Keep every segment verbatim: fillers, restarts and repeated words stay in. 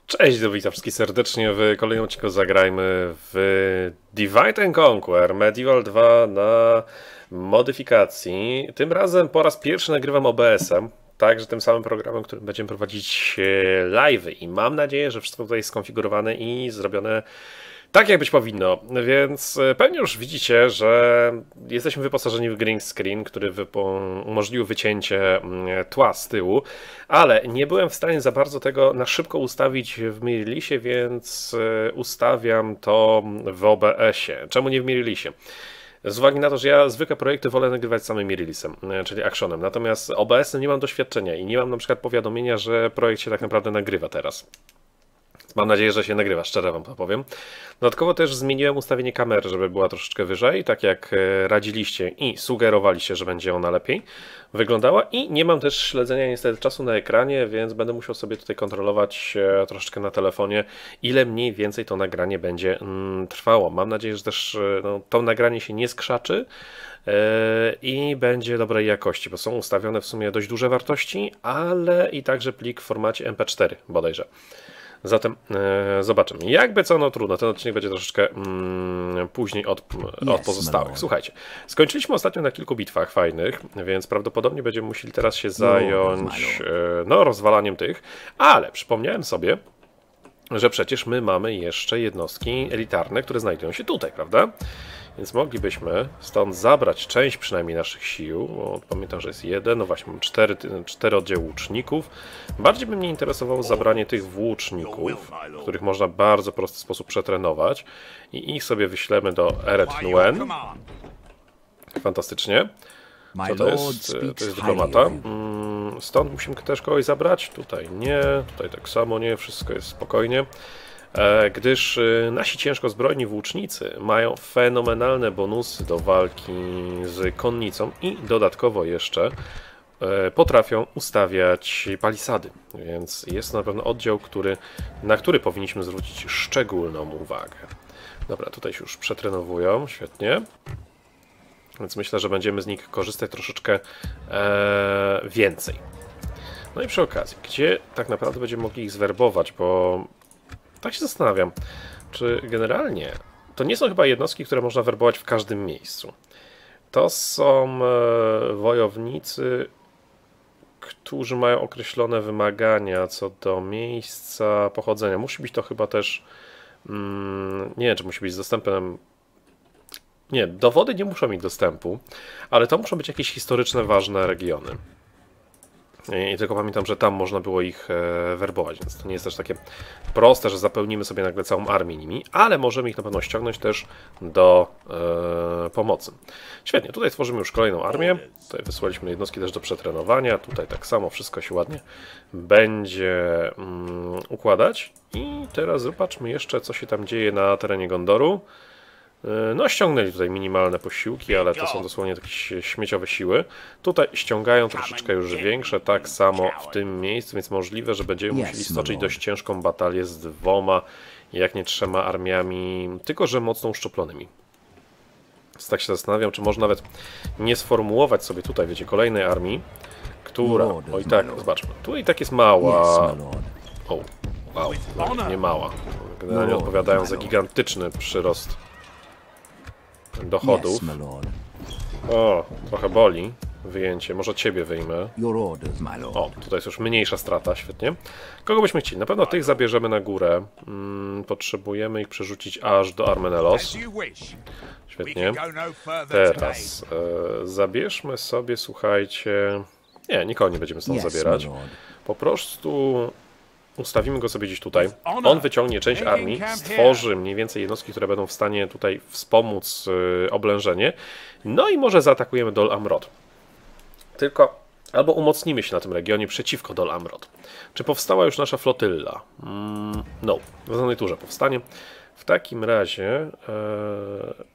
Cześć, witam wszystkich serdecznie w kolejnym odcinku Zagrajmy w Divide and Conquer Medieval dwa na modyfikacji. Tym razem po raz pierwszy nagrywam O B S-em, także tym samym programem, którym będziemy prowadzić live'y i mam nadzieję, że wszystko tutaj jest skonfigurowane i zrobione tak, jak być powinno, więc pewnie już widzicie, że jesteśmy wyposażeni w green screen, który umożliwił wycięcie tła z tyłu, ale nie byłem w stanie za bardzo tego na szybko ustawić w Mirrorlishie, więc ustawiam to w O B S-ie. Czemu nie w Mirrorlishie? Z uwagi na to, że ja zwykłe projekty wolę nagrywać samym Mirrorlishem, czyli Actionem, natomiast O B S-em nie mam doświadczenia i nie mam na przykład powiadomienia, że projekt się tak naprawdę nagrywa teraz. Mam nadzieję, że się nagrywa, szczerze wam to powiem. Dodatkowo też zmieniłem ustawienie kamery, żeby była troszeczkę wyżej, tak jak radziliście i sugerowaliście, że będzie ona lepiej wyglądała. I nie mam też śledzenia niestety czasu na ekranie, więc będę musiał sobie tutaj kontrolować troszeczkę na telefonie, ile mniej więcej to nagranie będzie trwało. Mam nadzieję, że też no, to nagranie się nie skrzaczy i będzie dobrej jakości, bo są ustawione w sumie dość duże wartości, ale i także plik w formacie M P cztery bodajże. Zatem e, zobaczymy. Jakby co, no trudno, ten odcinek będzie troszeczkę mm, później od, od pozostałych. Słuchajcie, skończyliśmy ostatnio na kilku bitwach fajnych, więc prawdopodobnie będziemy musieli teraz się zająć e, no, rozwalaniem tych, ale przypomniałem sobie, że przecież my mamy jeszcze jednostki elitarne, które znajdują się tutaj, prawda? Więc moglibyśmy stąd zabrać część przynajmniej naszych sił, bo pamiętam, że jest jeden, no właśnie, mam cztery, cztery oddziały łuczników. Bardziej by mnie interesowało zabranie tych włóczników, których można w bardzo prosty sposób przetrenować i ich sobie wyślemy do Eret Nuen. Fantastycznie. Co to jest? To jest dyplomata. Stąd musimy też kogoś zabrać? Tutaj nie, tutaj tak samo nie, wszystko jest spokojnie. Gdyż nasi ciężko zbrojni włócznicy mają fenomenalne bonusy do walki z konnicą i dodatkowo jeszcze potrafią ustawiać palisady, więc jest to na pewno oddział, który, na który powinniśmy zwrócić szczególną uwagę. Dobra, tutaj się już przetrenowują, świetnie. Więc myślę, że będziemy z nich korzystać troszeczkę e, więcej. No i przy okazji, gdzie tak naprawdę będziemy mogli ich zwerbować, bo tak się zastanawiam, czy generalnie to nie są chyba jednostki, które można werbować w każdym miejscu. To są e, wojownicy, którzy mają określone wymagania co do miejsca pochodzenia. Musi być to chyba też, mm, nie wiem, czy musi być z dostępem. Nie, dowody nie muszą mieć dostępu, ale to muszą być jakieś historyczne, ważne regiony. I tylko pamiętam, że tam można było ich e, werbować, więc to nie jest też takie proste, że zapełnimy sobie nagle całą armię nimi, ale możemy ich na pewno ściągnąć też do e, pomocy. Świetnie, tutaj tworzymy już kolejną armię, tutaj wysłaliśmy jednostki też do przetrenowania, tutaj tak samo wszystko się ładnie będzie mm, układać. I teraz zobaczmy jeszcze, co się tam dzieje na terenie Gondoru. No, ściągnęli tutaj minimalne posiłki, ale to są dosłownie jakieś śmieciowe siły. Tutaj ściągają troszeczkę już większe, tak samo w tym miejscu, więc możliwe, że będziemy musieli stoczyć dość ciężką batalię z dwoma, jak nie trzema armiami, tylko że mocno uszczuplonymi. Więc tak się zastanawiam, czy można nawet nie sformułować sobie tutaj, wiecie, kolejnej armii, która, o i tak, zobaczmy, tu i tak jest mała. O, wow, no, nie mała. Generalnie odpowiadają za gigantyczny przyrost dochodów. O, trochę boli wyjęcie. Może ciebie wyjmę. O, tutaj jest już mniejsza strata, świetnie. Kogo byśmy chcieli? Na pewno tych zabierzemy na górę. Hmm, potrzebujemy ich przerzucić aż do Armenelos. Świetnie. Teraz e, zabierzmy sobie, słuchajcie... Nie, nikogo nie będziemy stąd zabierać. Po prostu... Ustawimy go sobie gdzieś tutaj. On wyciągnie część armii, stworzy mniej więcej jednostki, które będą w stanie tutaj wspomóc yy, oblężenie. No i może zaatakujemy Dol Amrod. Tylko albo umocnimy się na tym regionie przeciwko Dol Amrod. Czy powstała już nasza flotylla? Mm, no, w danej turze powstanie. W takim razie yy,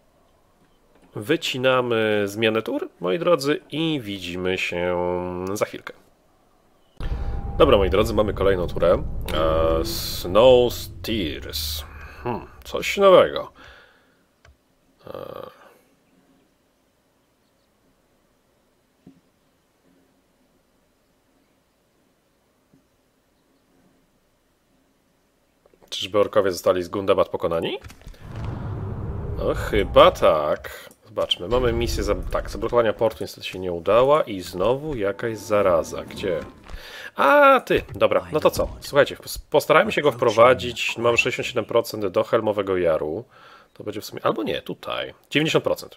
wycinamy zmianę tur, moi drodzy, i widzimy się za chwilkę. Dobra, moi drodzy, mamy kolejną turę. E, Snow Steers. Hmm, coś nowego. E... Czyżby orkowie zostali z Gundabad pokonani? No chyba tak. Zobaczmy, mamy misję za... tak, zablokowania portu niestety się nie udała i znowu jakaś zaraza. Gdzie? A, ty! Dobra, no to co? Słuchajcie, postarajmy się go wprowadzić. Mamy sześćdziesiąt siedem procent do Helmowego Jaru. To będzie w sumie... albo nie, tutaj. dziewięćdziesiąt procent.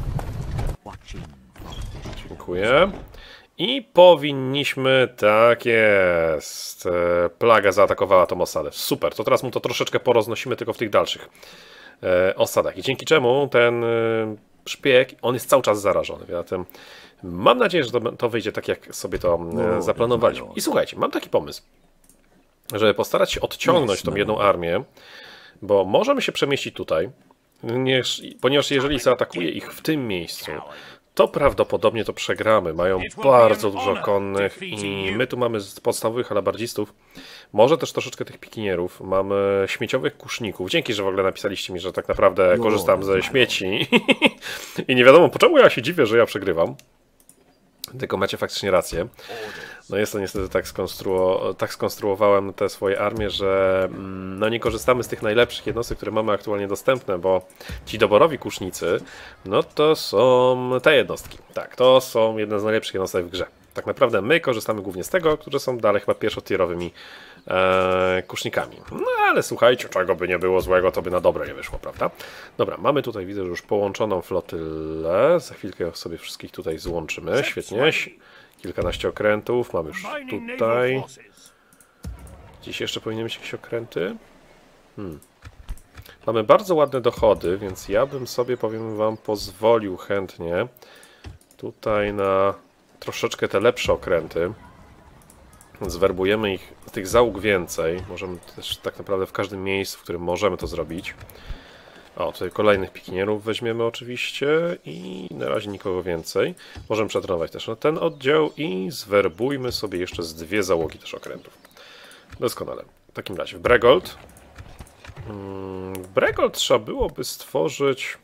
Dziękuję. I powinniśmy... tak jest. Plaga zaatakowała tą osadę. Super, to teraz mu to troszeczkę poroznosimy tylko w tych dalszych e, osadach. I dzięki czemu ten... E, szpieg, on jest cały czas zarażony, zatem mam nadzieję, że to, to wyjdzie tak, jak sobie to e, zaplanowaliśmy. I słuchajcie, mam taki pomysł, żeby postarać się odciągnąć tą jedną armię, bo możemy się przemieścić tutaj, ponieważ jeżeli zaatakuje ich w tym miejscu, to prawdopodobnie to przegramy. Mają bardzo dużo konnych i my tu mamy z podstawowych alabardzistów, może też troszeczkę tych pikinierów, mamy śmieciowych kuszników. Dzięki, że w ogóle napisaliście mi, że tak naprawdę korzystam ze śmieci i nie wiadomo, po czemu ja się dziwię, że ja przegrywam. Tylko macie faktycznie rację. No jest to niestety tak, skonstruo tak skonstruowałem te swoje armie, że no nie korzystamy z tych najlepszych jednostek, które mamy aktualnie dostępne, bo ci doborowi kusznicy, no to są te jednostki. Tak, to są jedne z najlepszych jednostek w grze. Tak naprawdę my korzystamy głównie z tego, którzy są dalej chyba pierwszotierowymi e, kusznikami. No ale słuchajcie, czego by nie było złego, to by na dobre nie wyszło, prawda? Dobra, mamy tutaj, widzę, że już połączoną flotylę. Za chwilkę sobie wszystkich tutaj złączymy. Świetnie. Kilkanaście okrętów. Mamy już tutaj. Gdzieś jeszcze powinny być jakieś okręty? Hmm. Mamy bardzo ładne dochody, więc ja bym sobie, powiem wam, pozwolił chętnie tutaj na troszeczkę te lepsze okręty. Zwerbujemy ich, tych załóg więcej. Możemy też tak naprawdę w każdym miejscu, w którym możemy to zrobić. O, tutaj kolejnych pikinierów weźmiemy oczywiście i na razie nikogo więcej. Możemy przetrenować też na ten oddział i zwerbujmy sobie jeszcze z dwie załogi też okrętów. Doskonale. W takim razie w Bregold. W Bregold trzeba byłoby stworzyć...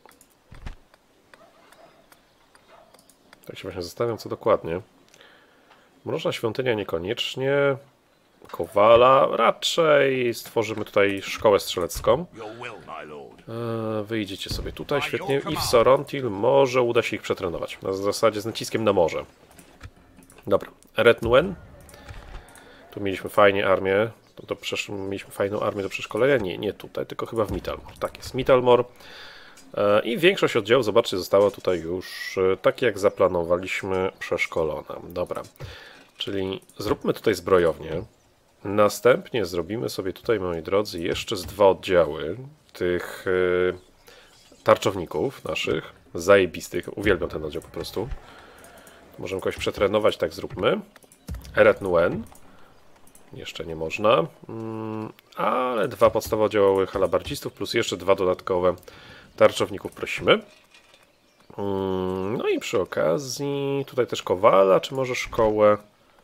Tak się właśnie zastanawiam, co dokładnie. Mroczna świątynia niekoniecznie. Kowala raczej. Stworzymy tutaj szkołę strzelecką. Wyjdziecie sobie tutaj, świetnie. I w Sorontil może uda się ich przetrenować. Na zasadzie z naciskiem na morze. Dobra. Eret Nuen. Tu mieliśmy fajnie armię. To, to przesz... Mieliśmy fajną armię do przeszkolenia. Nie, nie tutaj, tylko chyba w Mittalmor. Tak jest, Mittalmor. I większość oddziałów, zobaczcie, została tutaj już, tak jak zaplanowaliśmy, przeszkolona. Dobra, czyli zróbmy tutaj zbrojownię. Następnie zrobimy sobie tutaj, moi drodzy, jeszcze z dwa oddziały tych y, tarczowników naszych, zajebistych. Uwielbiam ten oddział po prostu. Możemy kogoś przetrenować, tak zróbmy. Eret Nuen. Jeszcze nie można. Mm, ale dwa podstawowe oddziały halabardzistów plus jeszcze dwa dodatkowe tarczowników prosimy. Mm, no i przy okazji tutaj też kowala, czy może szkołę?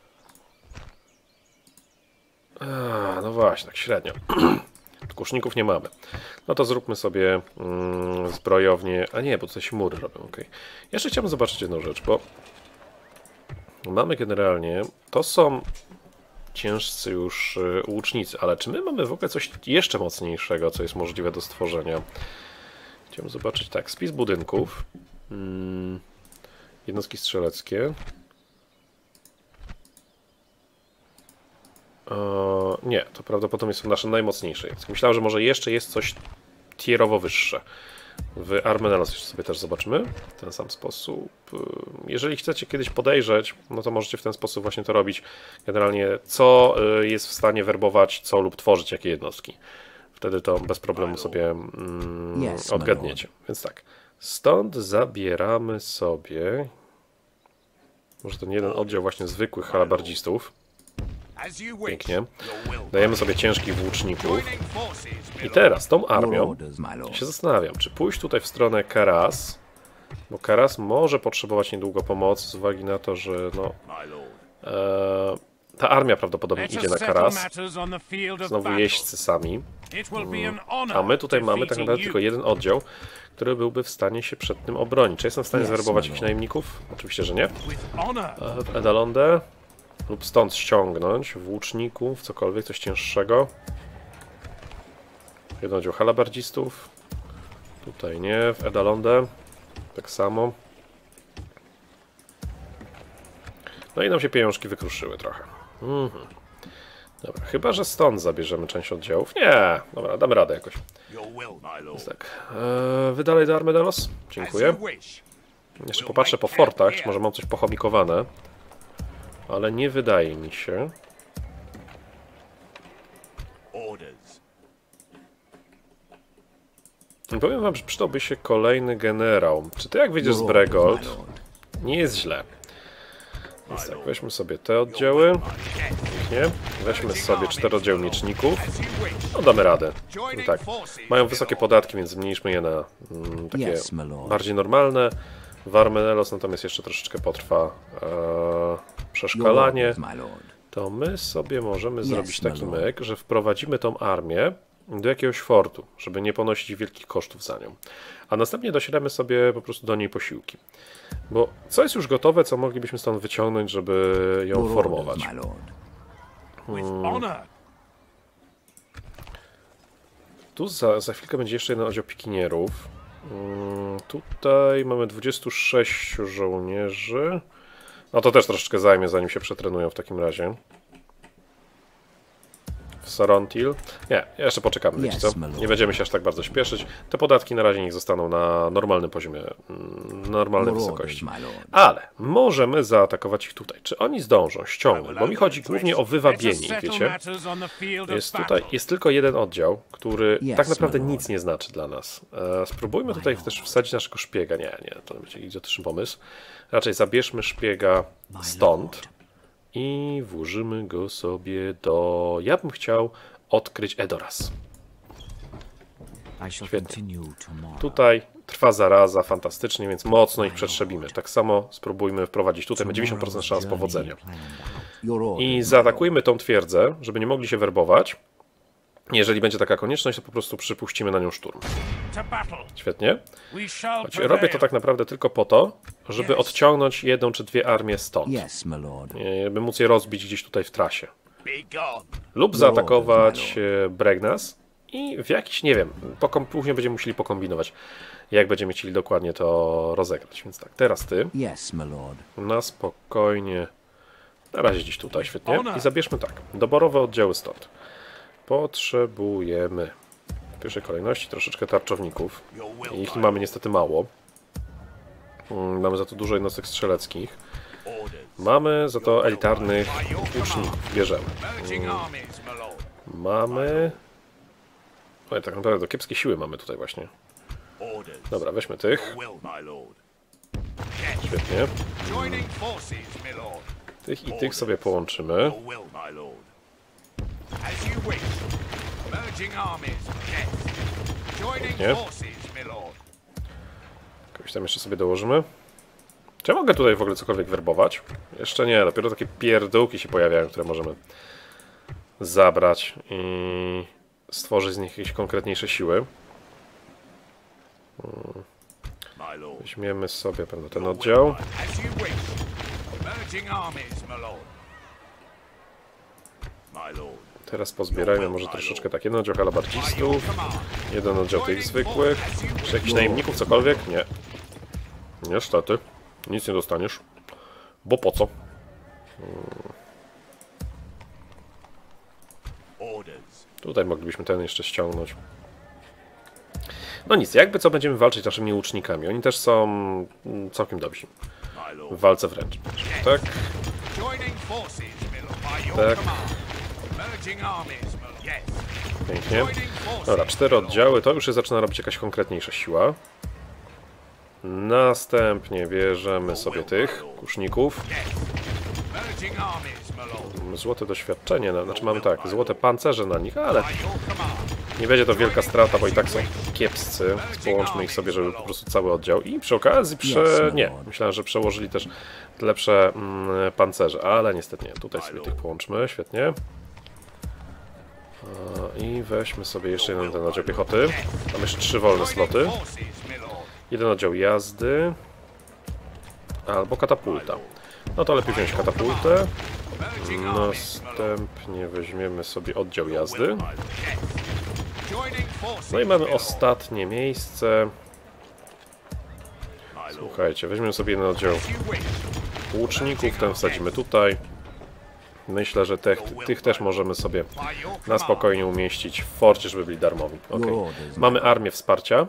A, no właśnie, tak średnio. Kuszników nie mamy. No to zróbmy sobie mm, zbrojownię. A nie, bo tutaj się mury robią, ok. Jeszcze chciałbym zobaczyć jedną rzecz, bo mamy generalnie, to są ciężcy już y, łucznicy, ale czy my mamy w ogóle coś jeszcze mocniejszego, co jest możliwe do stworzenia? Chciałbym zobaczyć, tak, spis budynków, hmm, jednostki strzeleckie. Eee, nie, to prawdopodobnie są nasze najmocniejsze. Myślałem, że może jeszcze jest coś tierowo wyższe. W Armenelos jeszcze sobie też zobaczymy w ten sam sposób. Jeżeli chcecie kiedyś podejrzeć, no to możecie w ten sposób właśnie to robić. Generalnie co jest w stanie werbować, co lub tworzyć, jakie jednostki. Wtedy to bez problemu sobie mm, odgadniecie. Więc tak, stąd zabieramy sobie może ten jeden oddział właśnie zwykłych halabardzistów. Pięknie. Dajemy sobie ciężkich włóczników. I teraz tą armią się zastanawiam, czy pójść tutaj w stronę Karas, bo Karas może potrzebować niedługo pomocy z uwagi na to, że no... E, ta armia prawdopodobnie idzie na Karas. Znowu jeźdźcy sami. A my tutaj mamy tak naprawdę tylko jeden oddział, który byłby w stanie się przed tym obronić. Czy jestem w stanie zwerbować jakichś najemników? Oczywiście, że nie. W Edalondę lub stąd ściągnąć włóczników, cokolwiek, coś cięższego. Jeden oddział halabardzistów. Tutaj nie, w Edalondę. Tak samo. No i nam się pieniążki wykruszyły trochę. Mhm. Dobra, chyba że stąd zabierzemy część oddziałów. Nie, dobra, damy radę jakoś. Więc tak, eee, wydalej do Armedelos. Dziękuję. Jeszcze popatrzę po fortach, czy może mam coś pochomikowane. Ale nie wydaje mi się. Powiem wam, że przydałby się kolejny generał. Czy ty jak wyjdziesz z Bregold? Nie jest źle. Więc tak, weźmy sobie te oddziały. Nie. Weźmy sobie cztery oddziały mieczników. No damy radę. I tak. Mają wysokie podatki, więc zmniejszmy je na mm, takie bardziej normalne. W Armedelos natomiast jeszcze troszeczkę potrwa e, przeszkalanie. To my sobie możemy zrobić taki myk, że wprowadzimy tą armię do jakiegoś fortu, żeby nie ponosić wielkich kosztów za nią. A następnie dosiadamy sobie po prostu do niej posiłki. Bo co jest już gotowe, co moglibyśmy stąd wyciągnąć, żeby ją formować? Hmm. Tu za, za chwilkę będzie jeszcze jeden oddział pikinierów. Hmm. Tutaj mamy dwudziestu sześciu żołnierzy. No to też troszeczkę zajmie, zanim się przetrenują w takim razie. Sarontil. Nie, jeszcze poczekamy, wiecie co? Nie będziemy się aż tak bardzo śpieszyć. Te podatki na razie niech zostaną na normalnym poziomie, normalnej wysokości. Ale możemy zaatakować ich tutaj. Czy oni zdążą ściągnąć? Bo mi chodzi głównie o wywabienie, wiecie? Jest tutaj, jest tylko jeden oddział, który tak naprawdę nic nie znaczy dla nas. Spróbujmy tutaj też wsadzić naszego szpiega. Nie, nie, to będzie idiotyczny pomysł. Raczej zabierzmy szpiega stąd. I włożymy go sobie do... Ja bym chciał odkryć Edoras. Świetnie. Tutaj trwa zaraza fantastycznie, więc mocno ich przetrzebimy. Tak samo spróbujmy wprowadzić tutaj. Ma dziewięćdziesiąt procent szans powodzenia. I zaatakujmy tą twierdzę, żeby nie mogli się werbować. Jeżeli będzie taka konieczność, to po prostu przypuścimy na nią szturm. Świetnie. Choć robię to tak naprawdę tylko po to, żeby odciągnąć jedną czy dwie armie stąd. By móc je rozbić gdzieś tutaj w trasie. Lub zaatakować Bregnas i w jakiś, nie wiem, później będziemy musieli pokombinować, jak będziemy chcieli dokładnie to rozegrać. Więc tak, teraz ty. Na spokojnie. Na razie gdzieś tutaj, świetnie. I zabierzmy tak, doborowe oddziały stąd. Potrzebujemy w pierwszej kolejności troszeczkę tarczowników. Ich mamy niestety mało. Mamy za to dużo jednostek strzeleckich. Mamy za to elitarnych łuczników. Bierzemy. Mamy... Oj, tak naprawdę do kiepskie siły mamy tutaj właśnie. Dobra, weźmy tych. Świetnie. Tych i tych sobie połączymy. Nie. Kogoś tam jeszcze sobie dołożymy. Czy ja mogę tutaj w ogóle cokolwiek werbować? Jeszcze nie, dopiero takie pierdółki się pojawiają, które możemy zabrać i stworzyć z nich jakieś konkretniejsze siły. Weźmiemy sobie pewno ten oddział. Teraz pozbierajmy może troszeczkę tak. Jeden oddział halabardzistów, jeden oddział tych zwykłych. Czy jakichś najemników, cokolwiek? Nie. Niestety. Nic nie dostaniesz. Bo po co? Hmm. Tutaj moglibyśmy ten jeszcze ściągnąć. No nic, jakby co będziemy walczyć naszymi łucznikami. Oni też są całkiem dobrzy. W walce wręcz. Tak. Tak. Pięknie. Dobra, cztery oddziały. To już się zaczyna robić jakaś konkretniejsza siła. Następnie bierzemy sobie tych kuszników. Złote doświadczenie, znaczy mamy tak, złote pancerze na nich, ale nie będzie to wielka strata, bo i tak są kiepscy. Połączmy ich sobie, żeby po prostu cały oddział. I przy okazji, prze... nie, myślałem, że przełożyli też lepsze mm, pancerze, ale niestety nie. Tutaj sobie tych połączmy, świetnie. I weźmy sobie jeszcze jeden ten oddział piechoty. Mamy jeszcze trzy wolne sloty. Jeden oddział jazdy. Albo katapulta. No to lepiej wziąć katapultę. Następnie weźmiemy sobie oddział jazdy. No i mamy ostatnie miejsce. Słuchajcie, weźmiemy sobie jeden oddział łuczników, ten wsadzimy tutaj. Myślę, że tych, tych też możemy sobie na spokojnie umieścić w forcie, żeby byli darmowi. Okay. Mamy armię wsparcia.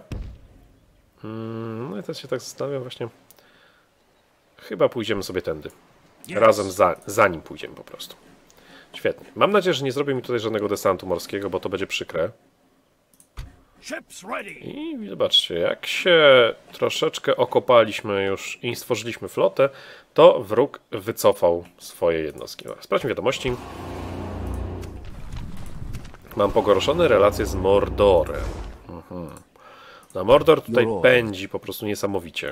No i teraz się tak zastanawiam właśnie. Chyba pójdziemy sobie tędy. Razem za, za nim pójdziemy po prostu. Świetnie. Mam nadzieję, że nie zrobię mi tutaj żadnego desantu morskiego, bo to będzie przykre. I zobaczcie, jak się troszeczkę okopaliśmy już i stworzyliśmy flotę, to wróg wycofał swoje jednostki. Sprawdźmy wiadomości. Mam pogorszone relacje z Mordorem. Mhm. No, Mordor tutaj pędzi po prostu niesamowicie.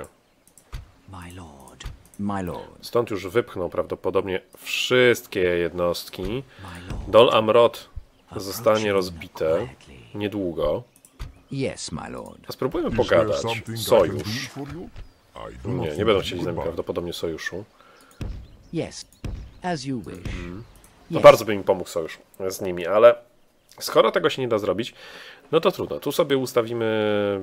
Stąd już wypchnął prawdopodobnie wszystkie jednostki. Dol Amroth zostanie rozbite niedługo. A spróbujmy pogadać. Sojusz. Nie, nie będą chcieli z nami prawdopodobnie sojuszu. Mhm. No bardzo by mi pomógł sojusz z nimi, ale skoro tego się nie da zrobić, no to trudno. Tu sobie ustawimy...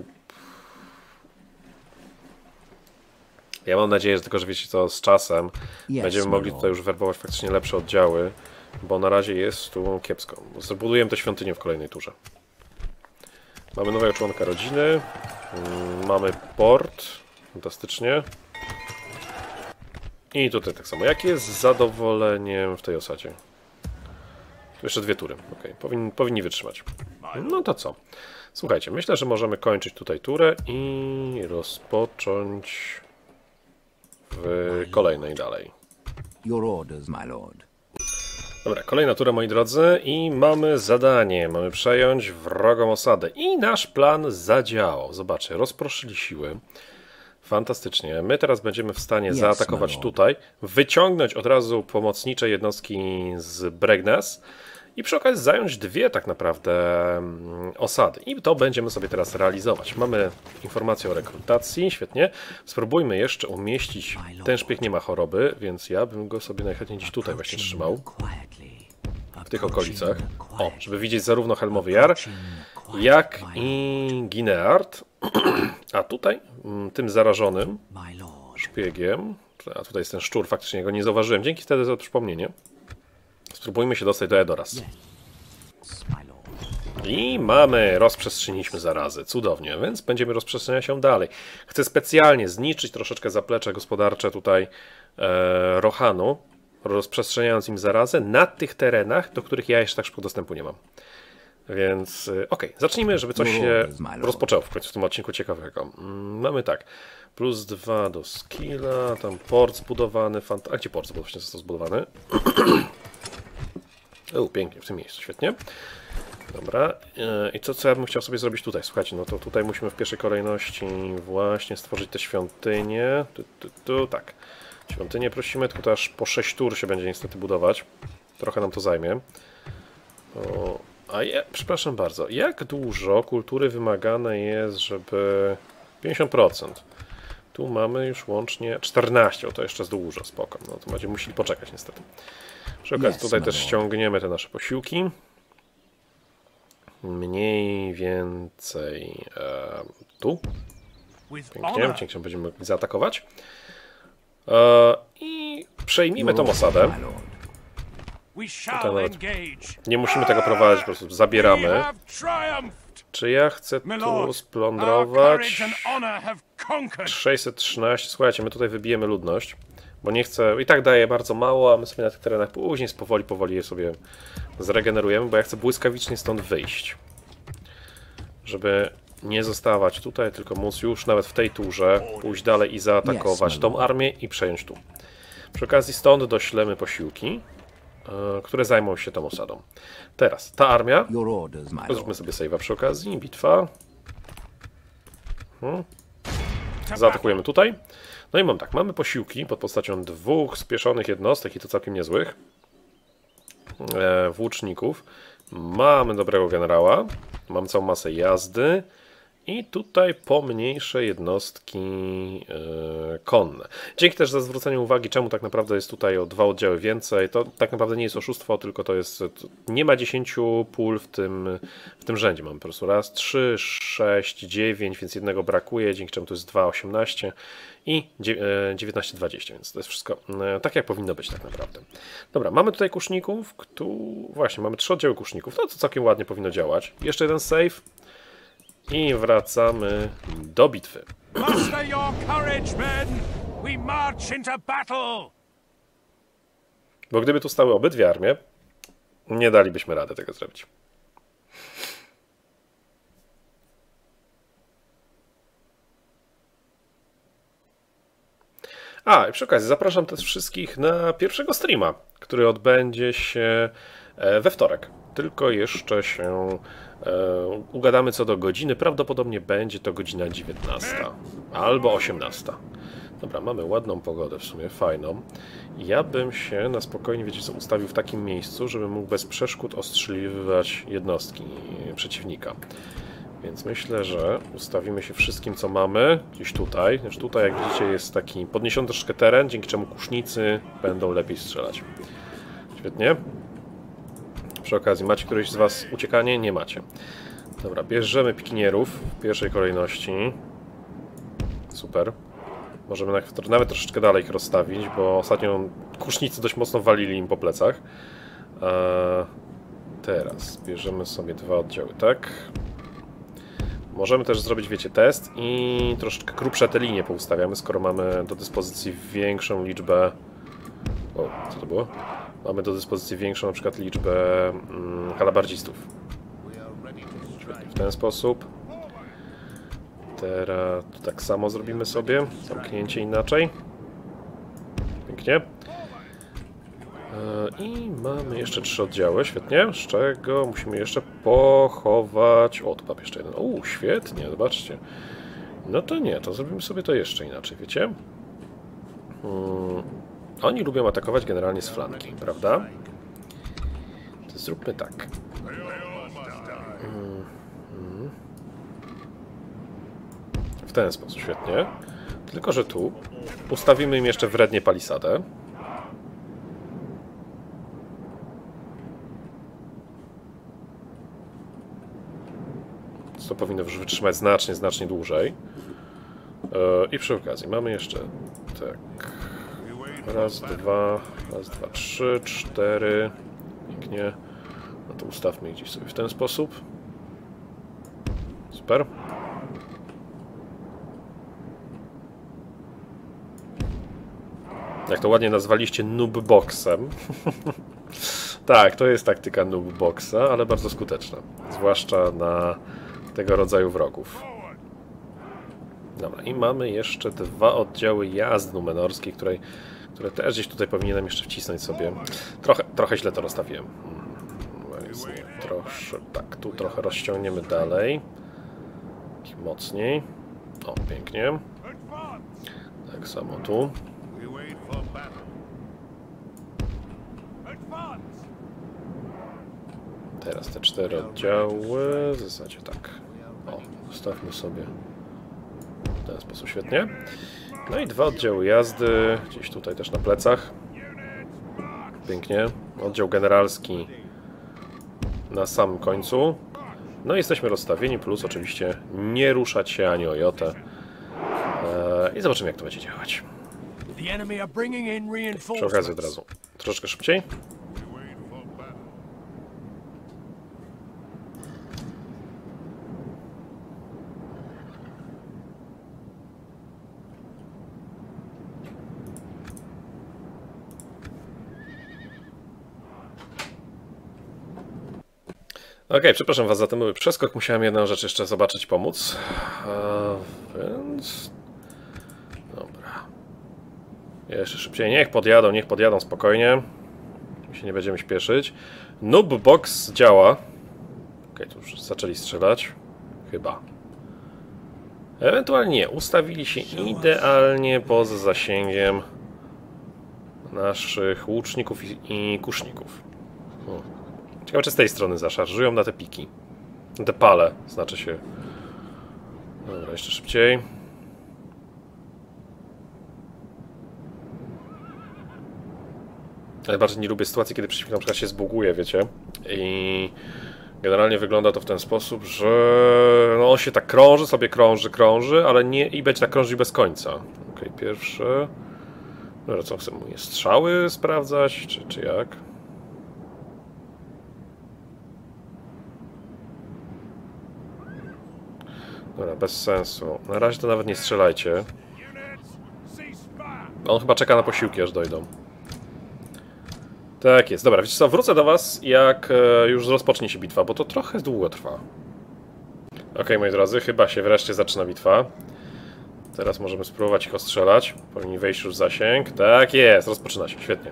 Ja mam nadzieję, że tylko, że wiecie co, z czasem będziemy mogli tutaj już werbować faktycznie lepsze oddziały, bo na razie jest tu kiepsko. Zbudujemy tę świątynię w kolejnej turze. Mamy nowego członka rodziny, mamy port, fantastycznie. I tutaj tak samo. Jakie jest zadowolenie w tej osadzie? Jeszcze dwie tury, ok, powinni, powinni wytrzymać. No to co? Słuchajcie, myślę, że możemy kończyć tutaj turę i rozpocząć w kolejnej dalej. Dobra, kolejna tura, moi drodzy, i mamy zadanie, mamy przejąć wrogą osadę i nasz plan zadziałał. Zobaczcie, rozproszyli siły. Fantastycznie. My teraz będziemy w stanie zaatakować tutaj, wyciągnąć od razu pomocnicze jednostki z Bregnes i przy okazji zająć dwie tak naprawdę osady. I to będziemy sobie teraz realizować. Mamy informację o rekrutacji, świetnie. Spróbujmy jeszcze umieścić, ten szpieg nie ma choroby, więc ja bym go sobie najchętniej gdzieś tutaj właśnie trzymał. W tych okolicach. O, żeby widzieć zarówno Helmowy Jar, jak i Gineard. A tutaj, tym zarażonym szpiegiem, a tutaj jest ten szczur, faktycznie go nie zauważyłem. Dzięki wtedy za przypomnienie. Spróbujmy się dostać do Edoras. I mamy, rozprzestrzeniliśmy zarazy, cudownie, więc będziemy rozprzestrzeniać się dalej. Chcę specjalnie zniszczyć troszeczkę zaplecze gospodarcze tutaj e, Rohanu, rozprzestrzeniając im zarazę na tych terenach, do których ja jeszcze tak szybko dostępu nie mam. Więc okej, okay, zacznijmy, żeby coś się rozpoczęło w końcu w tym odcinku ciekawego. Mamy tak, plus dwa do skilla, tam port zbudowany, fant... a gdzie port właśnie został zbudowany? O, pięknie, w tym miejscu, świetnie. Dobra, i co, co ja bym chciał sobie zrobić tutaj? Słuchajcie, no to tutaj musimy w pierwszej kolejności właśnie stworzyć te świątynie. Tu, tu, tu, tak, świątynię prosimy, tylko to aż po sześć tur się będzie niestety budować. Trochę nam to zajmie. O, a ja, przepraszam bardzo, jak dużo kultury wymagane jest, żeby... pięćdziesiąt procent. Tu mamy już łącznie czternaście, o to jeszcze jest dużo, spoko. No to będziemy musieli poczekać niestety. Przy okazji tutaj też ściągniemy te nasze posiłki. Mniej więcej e, tu. Pięknie, pięknie będziemy mogli zaatakować. E, I przejmijmy tą osadę. Tutaj nawet nie musimy tego prowadzić, po prostu zabieramy. Czy ja chcę tu splądrować? sześćset trzynaście. Słuchajcie, my tutaj wybijemy ludność, bo nie chcę. I tak daje bardzo mało, a my sobie na tych terenach później powoli, powoli je sobie zregenerujemy, bo ja chcę błyskawicznie stąd wyjść. Żeby nie zostawać tutaj, tylko móc już nawet w tej turze pójść dalej i zaatakować tą armię i przejąć tu. Przy okazji stąd doślemy posiłki, które zajmą się tą osadą. Teraz ta armia. Zróbmy sobie save'a przy okazji. Bitwa. Hmm. Zaatakujemy tutaj. No i mam tak, mamy posiłki pod postacią dwóch spieszonych jednostek i to całkiem niezłych. E, włóczników. Mamy dobrego generała. Mam całą masę jazdy. I tutaj pomniejsze jednostki yy, konne. Dzięki też za zwrócenie uwagi, czemu tak naprawdę jest tutaj o dwa oddziały więcej. To tak naprawdę nie jest oszustwo, tylko to jest. To nie ma dziesięciu pól w tym, w tym rzędzie. Mamy po prostu raz, trzy, sześć, dziewięć, więc jednego brakuje, dzięki czemu to jest dwa, osiemnaście i dziewiętnaście, dwadzieścia, więc to jest wszystko tak, jak powinno być tak naprawdę. Dobra, mamy tutaj kuszników, tu właśnie mamy trzy oddziały kuszników, to co całkiem ładnie powinno działać. Jeszcze jeden save. I wracamy do bitwy. Bo gdyby tu stały obydwie armie, nie dalibyśmy rady tego zrobić. A, i przy okazji zapraszam też wszystkich na pierwszego streama, który odbędzie się we wtorek. Tylko jeszcze się e, ugadamy co do godziny. Prawdopodobnie będzie to godzina dziewiętnasta albo osiemnasta. Dobra, mamy ładną pogodę w sumie, fajną. Ja bym się na spokojnie, wiecie co, ustawił w takim miejscu, żeby mógł bez przeszkód ostrzeliwać jednostki przeciwnika. Więc myślę, że ustawimy się wszystkim co mamy gdzieś tutaj. Znaczy tutaj, jak widzicie, jest taki podniesiony troszkę teren, dzięki czemu kusznicy będą lepiej strzelać. Świetnie. Przy okazji, macie któryś z was uciekanie? Nie macie. Dobra, bierzemy pikinierów w pierwszej kolejności. Super. Możemy nawet, nawet troszeczkę dalej ich rozstawić, bo ostatnio kusznicy dość mocno walili im po plecach. A teraz bierzemy sobie dwa oddziały, tak? Możemy też zrobić, wiecie, test i troszeczkę grubsze te linie poustawiamy, skoro mamy do dyspozycji większą liczbę... O, co to było? Mamy do dyspozycji większą na przykład liczbę mm, halabardzistów. W ten sposób. Teraz tak samo zrobimy sobie. Zamknięcie inaczej. Pięknie. I mamy jeszcze trzy oddziały, świetnie. Z czego musimy jeszcze pochować... O, tu mam jeszcze jeden. O, świetnie, zobaczcie. No to nie, to zrobimy sobie to jeszcze inaczej, wiecie? Hmm. Oni lubią atakować generalnie z flanki, prawda? To zróbmy tak. W ten sposób, świetnie. Tylko że tu ustawimy im jeszcze wrednie palisadę. To powinno wytrzymać znacznie, znacznie dłużej. I przy okazji mamy jeszcze tak. Raz, dwa, raz, dwa, trzy, cztery. Pięknie. No to ustawmy gdzieś sobie w ten sposób. Super. Jak to ładnie nazwaliście noobboxem. Tak, to jest taktyka noobboxa, ale bardzo skuteczna. Zwłaszcza na tego rodzaju wrogów. Dobra, i mamy jeszcze dwa oddziały jazd numenorskiej, której, które też gdzieś tutaj powinienem jeszcze wcisnąć sobie. Trochę, trochę źle to rozstawiłem. Więc nie, trosze, tak, tu trochę rozciągniemy dalej. Mocniej. O, pięknie. Tak samo tu. Teraz te cztery oddziały. W zasadzie tak. O, ustawmy sobie w ten sposób, świetnie. No i dwa oddziały jazdy, gdzieś tutaj też na plecach. Pięknie. Oddział generalski na samym końcu. No i jesteśmy rozstawieni, plus oczywiście nie ruszać się ani o jotę. Eee, I zobaczymy, jak to będzie działać. Przy okazji od razu troszkę szybciej. Okej, okay, przepraszam was za ten mały przeskok. Musiałem jedną rzecz jeszcze zobaczyć, pomóc. A więc... Dobra. Jeszcze szybciej. Niech podjadą, niech podjadą spokojnie. My się nie będziemy śpieszyć. Noobbox działa. Okej, okay, tu już zaczęli strzelać. Chyba. Ewentualnie nie. Ustawili się idealnie poza zasięgiem naszych łuczników i, i kuszników. Hmm. Ciekawe, czy z tej strony zaszarżują na te piki. Na te pale, znaczy się. Dobra, jeszcze szybciej. Najbardziej nie lubię sytuacji, kiedy przeciwnik na przykład się zbuguje, wiecie. I generalnie wygląda to w ten sposób, że no on się tak krąży, sobie krąży, krąży, ale nie i będzie tak krążyć bez końca. Okej, pierwszy. Dobra, co chcę mu strzały sprawdzać, czy, czy jak? Dobra, bez sensu. Na razie to nawet nie strzelajcie. On chyba czeka na posiłki, aż dojdą. Tak jest. Dobra, wiecie co, wrócę do was, jak e, już rozpocznie się bitwa, bo to trochę długo trwa. Ok, moi drodzy, chyba się wreszcie zaczyna bitwa. Teraz możemy spróbować ich ostrzelać. Powinni wejść już w zasięg. Tak jest, rozpoczyna się, świetnie.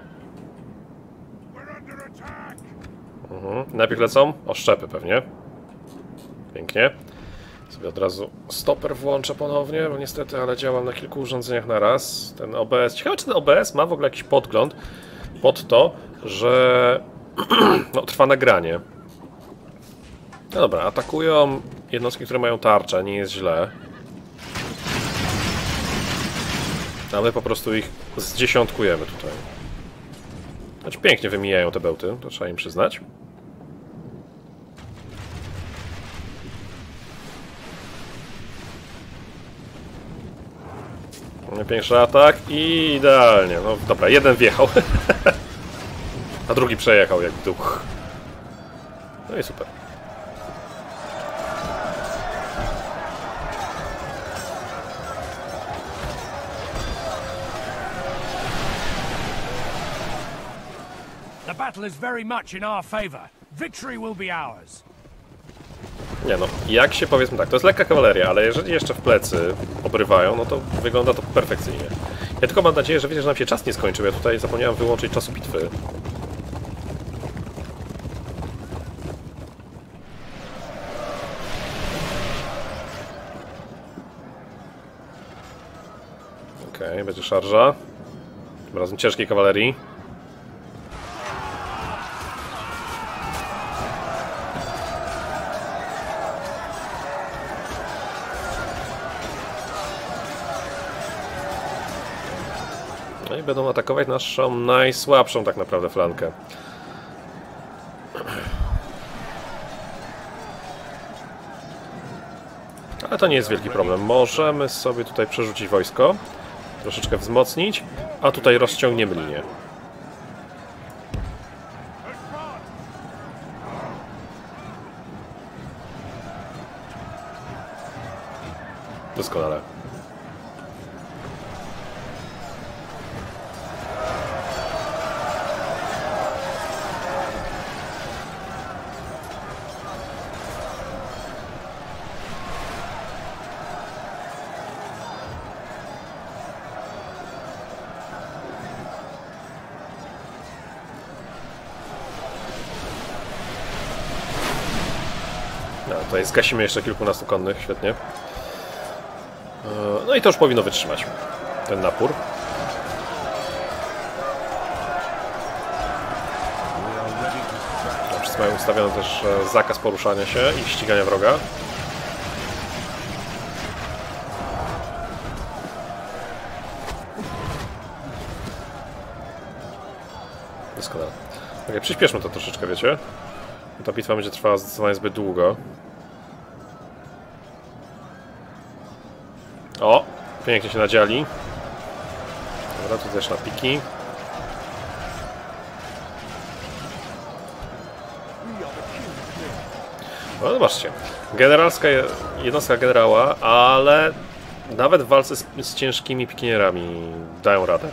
Mhm. Najpierw lecą oszczepy pewnie. Pięknie. Sobie od razu stoper włączę ponownie, bo niestety, ale działam na kilku urządzeniach na raz. Ten O B S, ciekawe czy ten O B S ma w ogóle jakiś podgląd pod to, że no, trwa nagranie. No dobra, atakują jednostki, które mają tarczę, nie jest źle. A my po prostu ich zdziesiątkujemy tutaj. Znaczy pięknie wymijają te bełty, to trzeba im przyznać. Najpiększy atak i idealnie. No dobra, jeden wjechał. A drugi przejechał jak duch. No i super. The battle is very much in our favor. Victory will be ours. Nie no, jak się powiedzmy tak, to jest lekka kawaleria, ale jeżeli jeszcze w plecy obrywają, no to wygląda to perfekcyjnie. Ja tylko mam nadzieję, że wiecie, że nam się czas nie skończył. Ja tutaj zapomniałem wyłączyć czasu bitwy. Okej, okay, będzie szarża. Tym razem ciężkiej kawalerii. No i będą atakować naszą najsłabszą tak naprawdę flankę. Ale to nie jest wielki problem. Możemy sobie tutaj przerzucić wojsko, troszeczkę wzmocnić, a tutaj rozciągniemy linię. Doskonale. No, tutaj zgasimy jeszcze kilkunastu konnych, świetnie. No i to już powinno wytrzymać ten napór. Wszyscy mają ustawiony też zakaz poruszania się i ścigania wroga. Doskonale. Ok, przyspieszmy to troszeczkę, wiecie? Ta bitwa będzie trwała zdecydowanie zbyt długo. O! Pięknie się nadziali. Dobra, tu też na piki. No zobaczcie. Generalska jednostka generała, ale nawet w walce z, z ciężkimi pikinierami dają radę.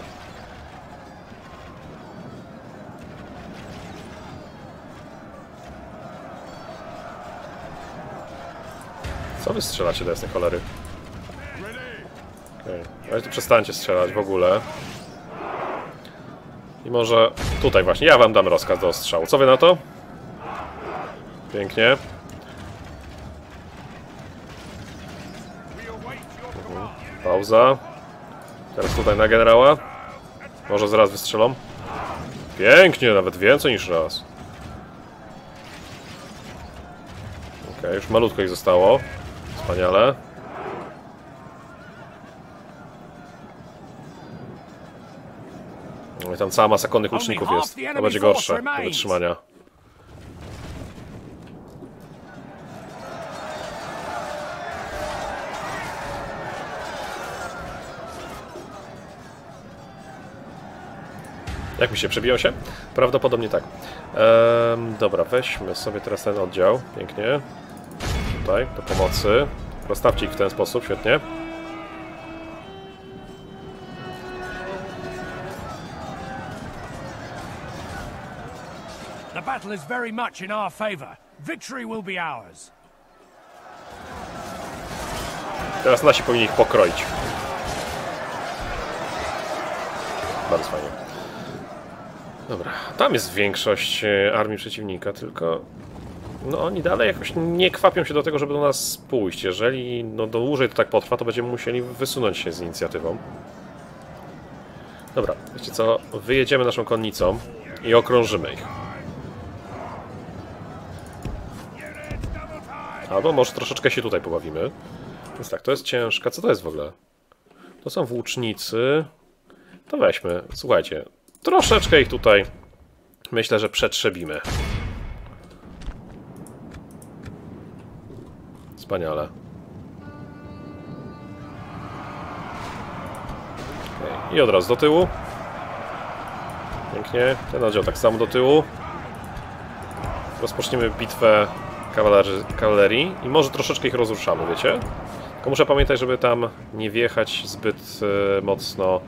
Co wy strzelacie do jasnej cholery? Okej, okay. Tu przestańcie strzelać w ogóle. I może tutaj właśnie, ja wam dam rozkaz do ostrzału. Co wy na to? Pięknie. Mhm. Pauza. Teraz tutaj na generała. Może zaraz wystrzelą. Pięknie, nawet więcej niż raz. Okej, okay, już malutko ich zostało. Wspaniale. tam cała masa konnych łuczników jest. To będzie gorsze do wytrzymania. Jak mi się przebiją się? Prawdopodobnie tak. Ehm, dobra, weźmy sobie teraz ten oddział. Pięknie. Tutaj, do pomocy. Rozstawcie ich w ten sposób, świetnie. The battle is very much in our favor. Victory will be ours. Teraz nasi powinni ich pokroić. Bardzo fajnie. Dobra, tam jest większość armii przeciwnika, tylko no oni dalej jakoś nie kwapią się do tego, żeby do nas pójść. Jeżeli no dłużej to tak potrwa, to będziemy musieli wysunąć się z inicjatywą. Dobra, wiecie co? Wyjedziemy naszą konnicą i okrążymy ich. Albo może troszeczkę się tutaj pobawimy. Więc tak, to jest ciężka. Co to jest w ogóle? To są włócznicy. To weźmy. Słuchajcie, troszeczkę ich tutaj myślę, że przetrzebimy. Wspaniale. Okay. I od razu do tyłu. Pięknie. Ten oddział tak samo do tyłu. Rozpoczniemy bitwę kawalerzy, kawalerii i może troszeczkę ich rozruszamy, wiecie? Tylko muszę pamiętać, żeby tam nie wjechać zbyt e, mocno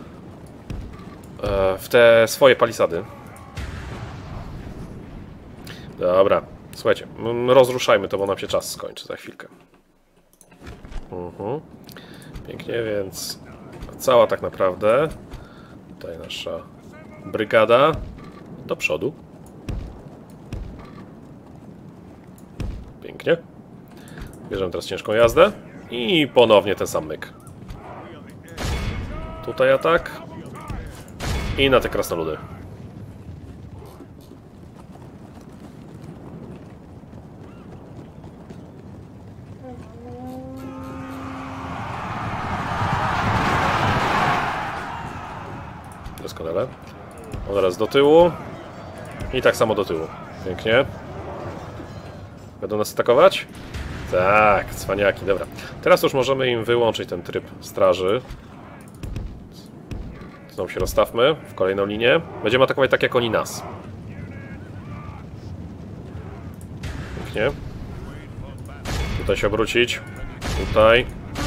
e, w te swoje palisady. Dobra, słuchajcie, rozruszajmy to, bo nam się czas skończy za chwilkę. Uh-huh. Pięknie, więc cała tak naprawdę tutaj nasza brygada do przodu. Pięknie. Bierzemy teraz ciężką jazdę i ponownie ten sam myk. Tutaj atak i na te krasnoludy. Doskonale. Od razu do tyłu i tak samo do tyłu. Pięknie. Będą nas atakować? Tak, cwaniaki, dobra. Teraz już możemy im wyłączyć ten tryb straży. Znowu się rozstawmy w kolejną linię. Będziemy atakować tak jak oni nas. Pięknie. Tutaj się obrócić. Tutaj.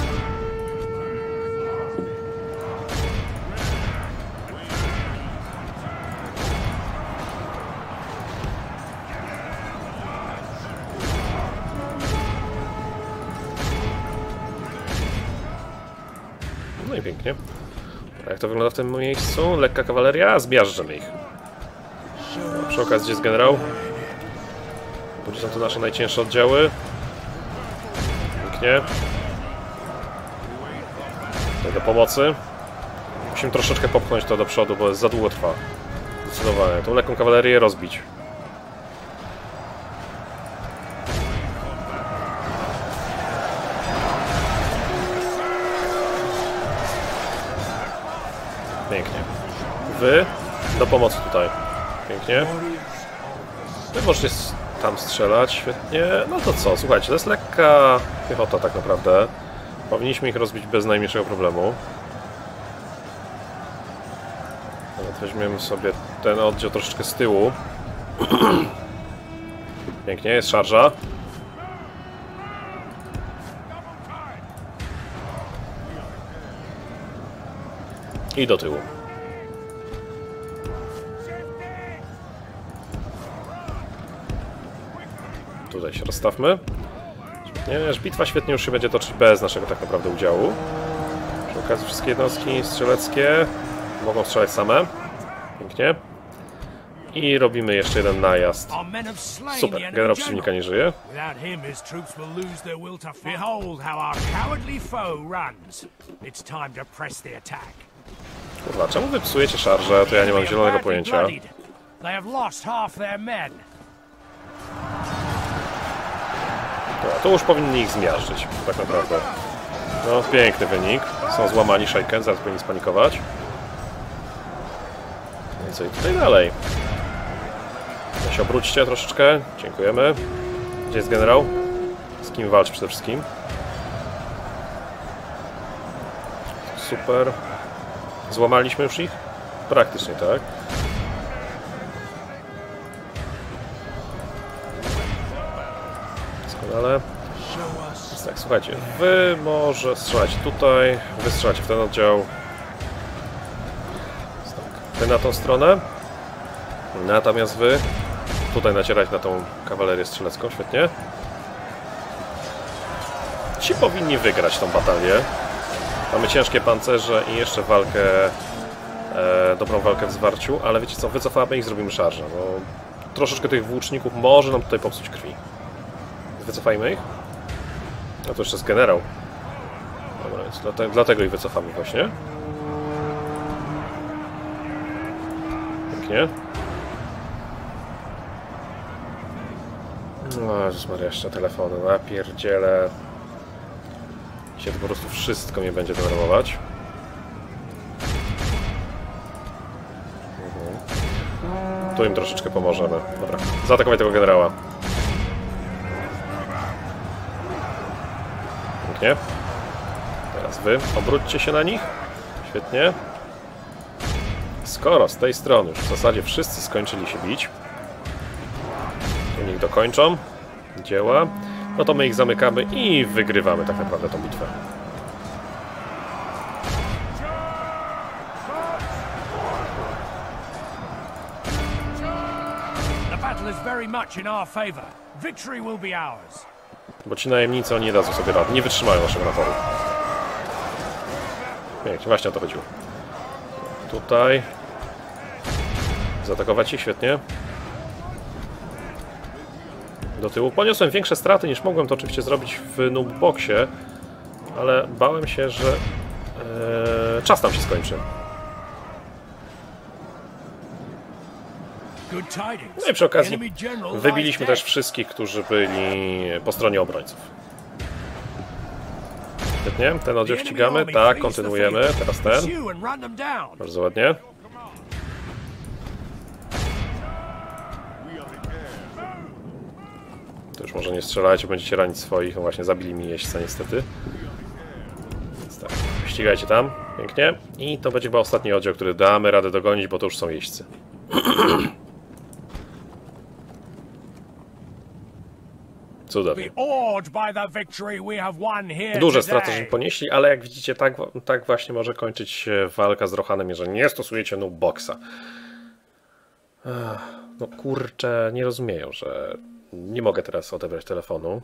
No i pięknie. Jak to wygląda w tym miejscu? Lekka kawaleria, zmiażdżymy ich. No, przy okazji jest generał. Gdzie są tu nasze najcięższe oddziały? Pięknie. Tutaj do pomocy. Musimy troszeczkę popchnąć to do przodu, bo za długo trwa. Zdecydowanie. Tą lekką kawalerię rozbić. Pięknie. Wy do pomocy tutaj. Pięknie. Wy możecie tam strzelać. Świetnie. No to co? Słuchajcie, to jest lekka piechota tak naprawdę. Powinniśmy ich rozbić bez najmniejszego problemu. Nawet weźmiemy sobie ten oddział troszeczkę z tyłu. Pięknie, jest szarża. I do tyłu. Tutaj się rozstawmy. Świetnie, bitwa świetnie już się będzie toczyć bez naszego tak naprawdę udziału. Przy okazji wszystkie jednostki strzeleckie mogą strzelać same. Pięknie. I robimy jeszcze jeden najazd. Super, generał przeciwnika nie żyje. Kurwa, czemu wy psujecie szarżę? To ja nie mam zielonego pojęcia. No, to już powinni ich zmiażdżyć, tak naprawdę. No, piękny wynik. Są złamani Shaken, zaraz powinni spanikować. I co i tutaj dalej? Ja się obróćcie troszeczkę. Dziękujemy. Gdzie jest generał? Z kim walczy przede wszystkim? Super. Złamaliśmy już ich? Praktycznie, tak? Doskonale. Więc tak, słuchajcie, wy może strzelacie tutaj, wy strzelacie w ten oddział. Tak, wy na tą stronę. Natomiast wy tutaj nacierać na tą kawalerię strzelecką, świetnie. Ci powinni wygrać tą batalię. Mamy ciężkie pancerze i jeszcze walkę, e, dobrą walkę w zwarciu, ale wiecie co, wycofamy ich, zrobimy szarżę. No, troszeczkę tych włóczników może nam tutaj popsuć krwi. Wycofajmy ich. No to jeszcze jest generał. Dobra, więc dlatego, dlatego ich wycofamy właśnie. Pięknie. No, Jezus Maria, jeszcze telefony. No, pierdzielę. Dzisiaj to po prostu wszystko mnie będzie denerwować. Mhm. Tu im troszeczkę pomożemy. Dobra, zaatakować tego generała. Pięknie. Teraz wy obróćcie się na nich. Świetnie. Skoro z tej strony już w zasadzie wszyscy skończyli się bić, niech dokończą dzieła, no to my ich zamykamy i wygrywamy tak naprawdę tą bitwę. Bo ci najemnicy, oni nie dadzą sobie rady, nie wytrzymają naszego naporu. Pięknie, właśnie o to chodziło. Tutaj zaatakować ich, świetnie. Do tyłu. Poniosłem większe straty niż mogłem to oczywiście zrobić w noobboxie, ale bałem się, że ee, czas tam się skończy. No i przy okazji wybiliśmy też wszystkich, którzy byli po stronie obrońców. Świetnie, ten oddział ścigamy, tak, kontynuujemy, teraz ten. Bardzo ładnie. To już może nie strzelajcie, będziecie ranić swoich, no właśnie zabili mi jeźdźca niestety. Więc tak, ścigajcie tam, pięknie. I to będzie chyba ostatni oddział, który damy radę dogonić, bo to już są jeźdźcy. Cudownie. Duże straty żeśmy ponieśli, ale jak widzicie, tak, tak właśnie może kończyć się walka z Rohanem, jeżeli nie stosujecie noobboxa. No kurczę, nie rozumieją, że nie mogę teraz odebrać telefonu.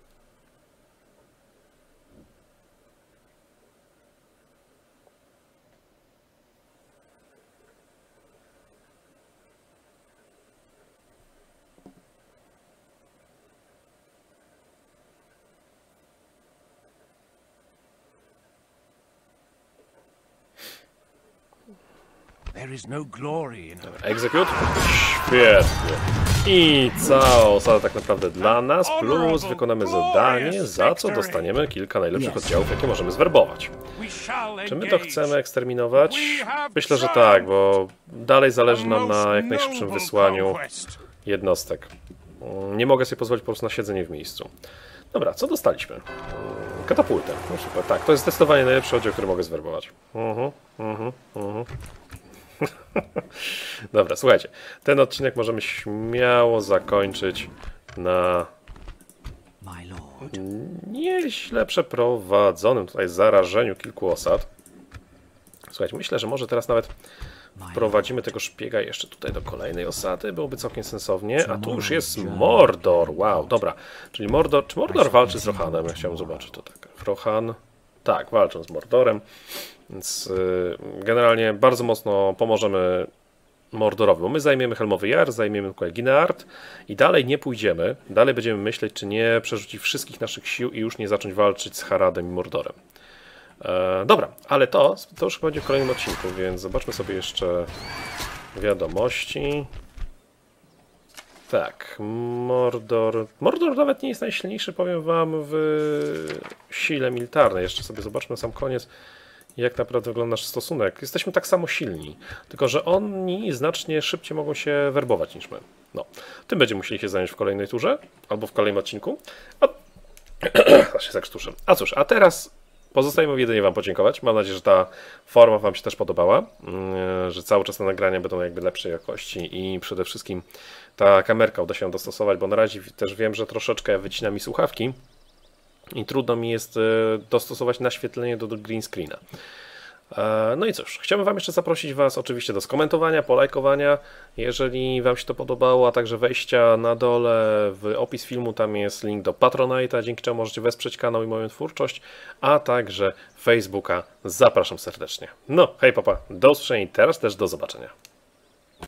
Execute? Świetnie. I cała osada tak naprawdę dla nas, plus wykonamy zadanie, za co dostaniemy kilka najlepszych oddziałów, jakie możemy zwerbować. Czy my to chcemy eksterminować? Myślę, że tak, bo dalej zależy nam na jak najszybszym wysłaniu jednostek. Nie mogę sobie pozwolić po prostu na siedzenie w miejscu. Dobra, co dostaliśmy? Katapultę. No super, tak, to jest zdecydowanie najlepszy oddział, który mogę zwerbować. Uh-huh, uh-huh, uh-huh. Dobra, słuchajcie, ten odcinek możemy śmiało zakończyć na nieźle przeprowadzonym tutaj zarażeniu kilku osad. Słuchajcie, myślę, że może teraz nawet wprowadzimy tego szpiega jeszcze tutaj do kolejnej osady, byłoby całkiem sensownie, a tu już jest Mordor, wow, dobra, czyli Mordor, czy Mordor walczy z Rohanem? Ja chciałem zobaczyć to tak, Rohan, tak, walczą z Mordorem. Więc yy, generalnie bardzo mocno pomożemy Mordorowi, bo my zajmiemy Helmowy Jar, zajmiemy tutaj Gineard i dalej nie pójdziemy, dalej będziemy myśleć, czy nie przerzucić wszystkich naszych sił i już nie zacząć walczyć z Haradem i Mordorem. E, dobra, ale to, to już będzie w kolejnym odcinku, więc zobaczmy sobie jeszcze wiadomości. Tak, Mordor... Mordor nawet nie jest najsilniejszy, powiem wam, w sile militarnej. Jeszcze sobie zobaczmy na sam koniec, jak naprawdę wygląda nasz stosunek. Jesteśmy tak samo silni, tylko że oni znacznie szybciej mogą się werbować niż my. No, tym będziemy musieli się zająć w kolejnej turze, albo w kolejnym odcinku. A, a się zakrztuszę. A cóż, a teraz pozostaje mi jedynie Wam podziękować. Mam nadzieję, że ta forma Wam się też podobała, że cały czas te nagrania będą jakby lepszej jakości i przede wszystkim ta kamerka uda się dostosować, bo na razie też wiem, że troszeczkę wycina mi słuchawki i trudno mi jest dostosować naświetlenie do green screena. No i cóż, chciałbym Wam jeszcze zaprosić Was oczywiście do skomentowania, polajkowania, jeżeli Wam się to podobało, a także wejścia na dole w opis filmu, tam jest link do Patronite'a, dzięki czemu możecie wesprzeć kanał i moją twórczość, a także Facebooka. Zapraszam serdecznie. No, hej papa, do usłyszenia i teraz też do zobaczenia.